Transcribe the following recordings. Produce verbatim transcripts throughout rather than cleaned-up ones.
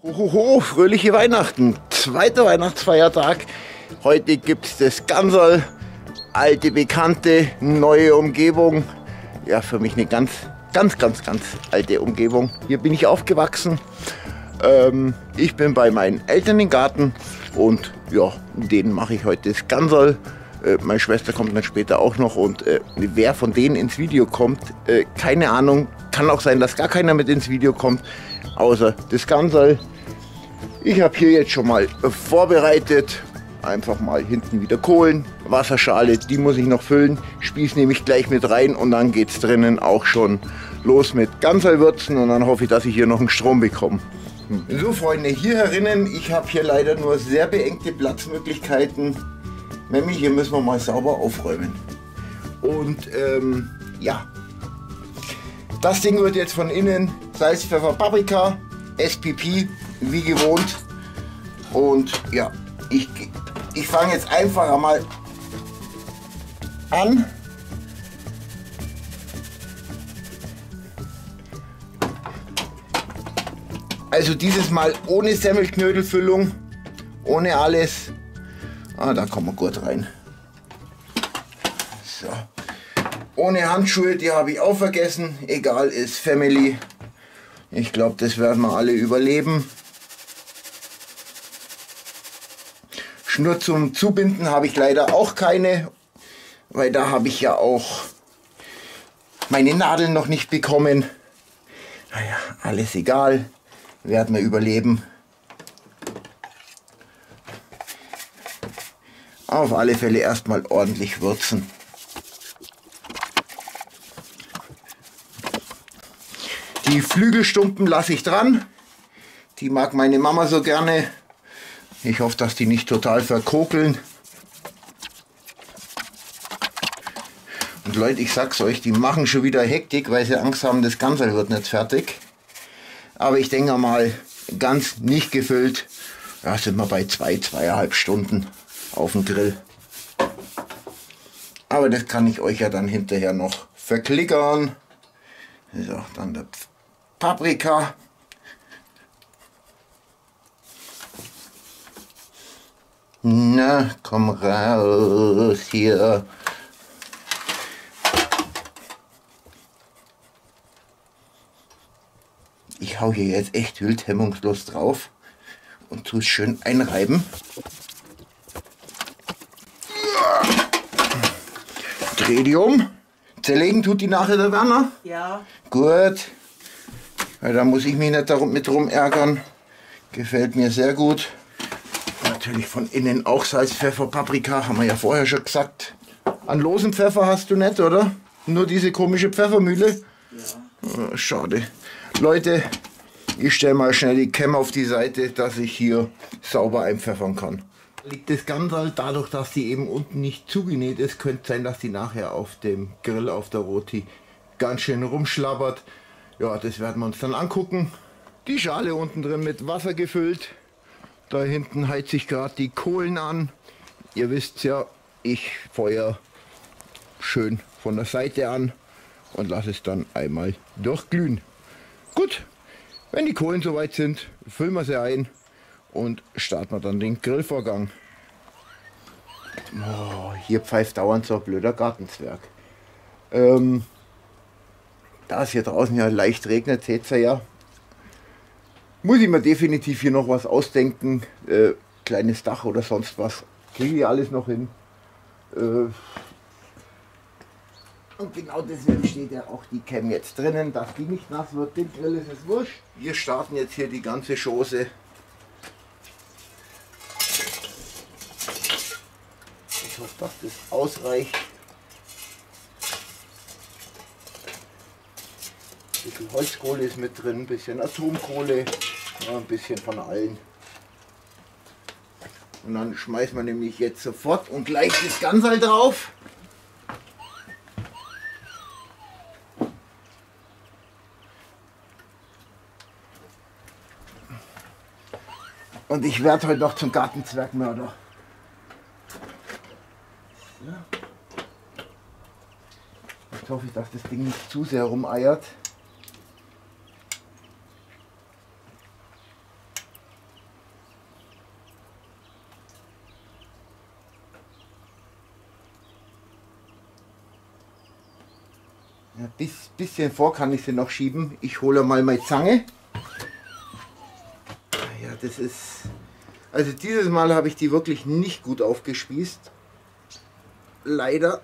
Hohoho, fröhliche Weihnachten, zweiter Weihnachtsfeiertag. Heute gibt es das Ganserl, alte Bekannte, neue Umgebung. Ja, für mich eine ganz, ganz, ganz, ganz alte Umgebung. Hier bin ich aufgewachsen. Ähm, ich bin bei meinen Eltern im Garten und ja, denen mache ich heute das Ganserl. Äh, meine Schwester kommt dann später auch noch und äh, wer von denen ins Video kommt, äh, keine Ahnung. Kann auch sein, dass gar keiner mit ins Video kommt, außer das Ganserl. Ich habe hier jetzt schon mal vorbereitet, einfach mal hinten wieder Kohlen, Wasserschale, die muss ich noch füllen, Spieß nehme ich gleich mit rein und dann geht es drinnen auch schon los mit Ganserlwürzen und dann hoffe ich, dass ich hier noch einen Strom bekomme. So Freunde, hier herinnen, ich habe hier leider nur sehr beengte Platzmöglichkeiten, nämlich hier müssen wir mal sauber aufräumen. Und ähm, ja, das Ding wird jetzt von innen Salz, Pfeffer, Paprika, S P P, wie gewohnt. Und ja, ich, ich fange jetzt einfach einmal an. Also dieses Mal ohne Semmelknödelfüllung, ohne alles. Ah, da kommen wir gut rein. So. Ohne Handschuhe, die habe ich auch vergessen. Egal, ist Family. Ich glaube, das werden wir alle überleben. Schnur zum Zubinden habe ich leider auch keine, weil da habe ich ja auch meine Nadeln noch nicht bekommen. Naja, alles egal, werden wir überleben. Auf alle Fälle erstmal ordentlich würzen. Die Flügelstumpen lasse ich dran. Die mag meine Mama so gerne. Ich hoffe, dass die nicht total verkokeln. Und Leute, ich sag's euch, die machen schon wieder Hektik, weil sie Angst haben, das Ganze wird nicht fertig. Aber ich denke mal, ganz nicht gefüllt, ja, sind wir bei zwei, zweieinhalb Stunden auf dem Grill. Aber das kann ich euch ja dann hinterher noch verklickern. So, dann der Paprika. Na, komm raus hier. Ich hau hier jetzt echt wild hemmungslos drauf und tue es schön einreiben. Dreh die um. Zerlegen tut die nachher der Werner? Ja. Gut. Weil da muss ich mich nicht darum mit rum ärgern. Gefällt mir sehr gut. Natürlich von innen auch Salz, Pfeffer, Paprika, haben wir ja vorher schon gesagt. An losem Pfeffer hast du nicht, oder? Nur diese komische Pfeffermühle? Ja. Schade. Leute, ich stelle mal schnell die Cam auf die Seite, dass ich hier sauber einpfeffern kann. Liegt das Ganserl, dadurch, dass die eben unten nicht zugenäht ist, könnte sein, dass die nachher auf dem Grill, auf der Roti, ganz schön rumschlabbert. Ja, das werden wir uns dann angucken. Die Schale unten drin mit Wasser gefüllt. Da hinten heizt sich gerade die Kohlen an. Ihr wisst ja, ich feuer schön von der Seite an und lasse es dann einmal durchglühen. Gut, wenn die Kohlen soweit sind, füllen wir sie ein und starten wir dann den Grillvorgang. Oh, hier pfeift dauernd so ein blöder Gartenzwerg. Ähm, da es hier draußen ja leicht regnet, seht ihr ja, muss ich mir definitiv hier noch was ausdenken. Äh, kleines Dach oder sonst was. Kriege ich alles noch hin. Äh, und genau deswegen steht ja auch die Cam jetzt drinnen, dass die nicht nass wird. Dem Grill ist es wurscht. Wir starten jetzt hier die ganze Chose. Ich hoffe, dass das ausreicht. Ein bisschen Holzkohle ist mit drin, ein bisschen Atomkohle. Ja, ein bisschen von allen. Und dann schmeißen wir nämlich jetzt sofort und gleich das Ganserl drauf. Und ich werde heute noch zum Gartenzwergmörder. Ja. Jetzt hoffe ich, dass das Ding nicht zu sehr rumeiert. Ja, bis bisschen vor kann ich sie noch schieben. Ich hole mal meine Zange. Ja, das ist... Also dieses Mal habe ich die wirklich nicht gut aufgespießt. Leider.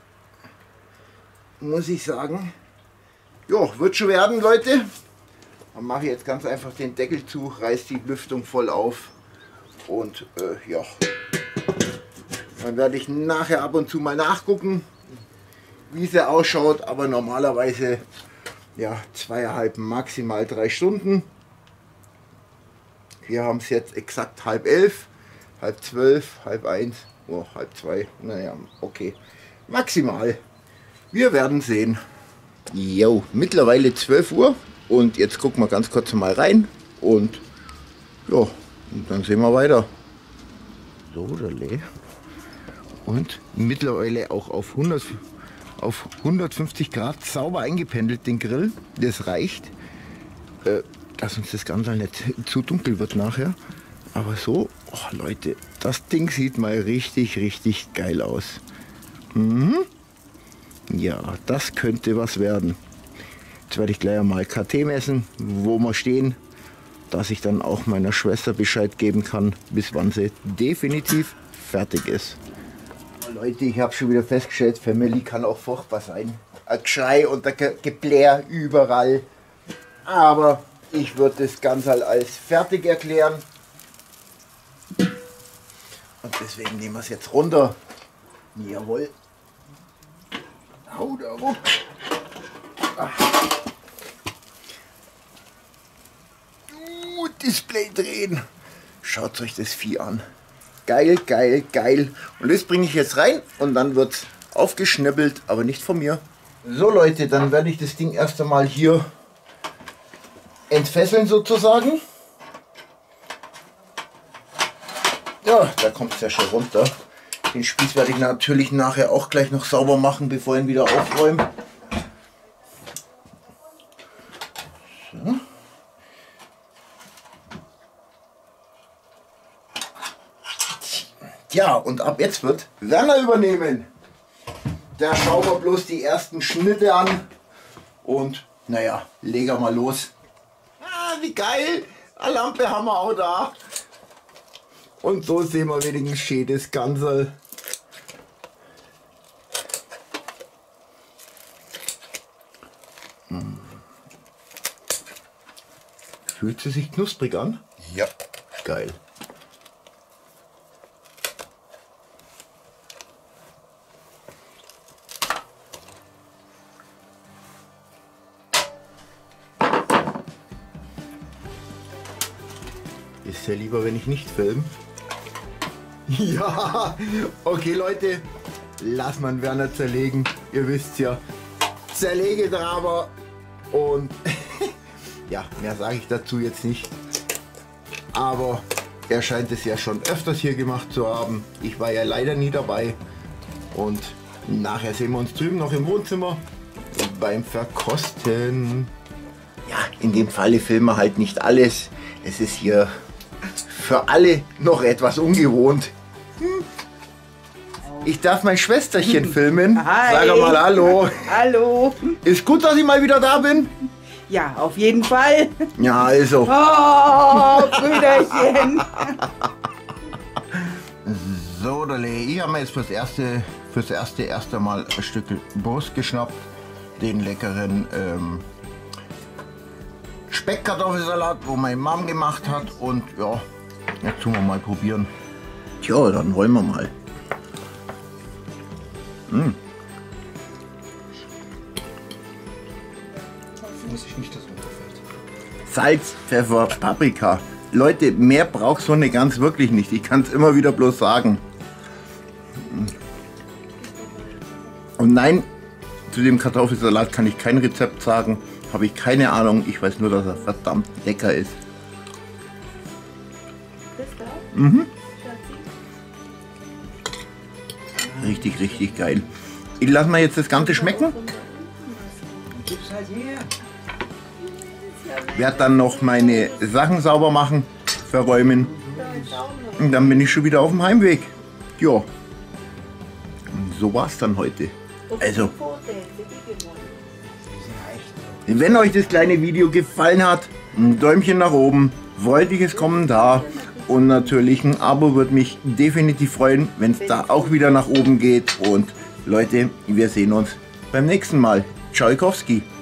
Muss ich sagen. Ja, wird schon werden, Leute. Dann mache ich jetzt ganz einfach den Deckel zu, reiße die Lüftung voll auf. Und äh, ja. Dann werde ich nachher ab und zu mal nachgucken, wie sie ausschaut. Aber normalerweise ja zweieinhalb, maximal drei Stunden. Wir haben es jetzt exakt halb elf, halb zwölf, halb eins, oh, halb zwei. Naja, okay. Maximal. Wir werden sehen. Jo, mittlerweile zwölf Uhr und jetzt gucken wir ganz kurz mal rein und ja, und dann sehen wir weiter. So, der Lee. Und mittlerweile auch auf, hundert, auf hundertfünfzig Grad sauber eingependelt den Grill. Das reicht, äh, dass uns das Ganze nicht zu dunkel wird nachher. Aber so, oh Leute, das Ding sieht mal richtig, richtig geil aus. Mhm. Ja, das könnte was werden. Jetzt werde ich gleich einmal K T messen, wo wir stehen, dass ich dann auch meiner Schwester Bescheid geben kann, bis wann sie definitiv fertig ist. Leute, ich habe schon wieder festgestellt, Family kann auch furchtbar sein. Ein Geschrei und ein Geblär überall. Aber ich würde das Ganze halt als fertig erklären. Und deswegen nehmen wir es jetzt runter. Jawohl. Hau da ruck. Uh, Display drehen. Schaut euch das Vieh an. Geil, geil, geil. Und das bringe ich jetzt rein und dann wird es aufgeschnippelt, aber nicht von mir. So Leute, dann werde ich das Ding erst einmal hier entfesseln sozusagen. Ja, da kommt es ja schon runter. Den Spieß werde ich natürlich nachher auch gleich noch sauber machen, bevor ich ihn wieder aufräume. So. Ja, und ab jetzt wird Werner übernehmen. Da schauen wir bloß die ersten Schnitte an. Und naja, legen wir mal los. Ah, wie geil! Eine Lampe haben wir auch da. Und so sehen wir wenigstens schön das Ganze. Hm. Fühlt sie sich knusprig an? Ja. Geil. Ist ja lieber, wenn ich nicht filme. Ja, okay Leute, lass man Werner zerlegen. Ihr wisst ja, Zerlegedraber. Und ja, mehr sage ich dazu jetzt nicht. Aber er scheint es ja schon öfters hier gemacht zu haben. Ich war ja leider nie dabei. Und nachher sehen wir uns drüben noch im Wohnzimmer beim Verkosten. Ja, in dem Falle filmen wir halt nicht alles. Es ist hier für alle noch etwas ungewohnt. Ich darf mein Schwesterchen filmen. Hi. Sag mal hallo. Hallo. Ist gut, dass ich mal wieder da bin? Ja, auf jeden Fall. Ja, also. Oh, Brüderchen. So, Dale, ich habe mir jetzt fürs erste, fürs erste erst einmal ein Stück Brust geschnappt. Den leckeren ähm, Speckkartoffelsalat, wo meine Mom gemacht hat. Und ja, jetzt tun wir mal probieren. Tja, dann wollen wir mal. Mmh. Muss ich nicht, dass runterfällt. Salz, Pfeffer, Paprika. Leute, mehr braucht so eine Gans wirklich nicht. Ich kann es immer wieder bloß sagen. Und nein, zu dem Kartoffelsalat kann ich kein Rezept sagen. Habe ich keine Ahnung. Ich weiß nur, dass er verdammt lecker ist. Mhm. Richtig, richtig geil. Ich lasse mal jetzt das Ganze schmecken. Werde dann noch meine Sachen sauber machen, verräumen. Und dann bin ich schon wieder auf dem Heimweg. Ja. Und so war es dann heute. Also, Wenn euch das kleine Video gefallen hat, ein Däumchen nach oben, freundliches Kommentar und natürlich ein Abo würde mich definitiv freuen, wenn es da auch wieder nach oben geht. Und Leute, wir sehen uns beim nächsten Mal. Tschaikowski.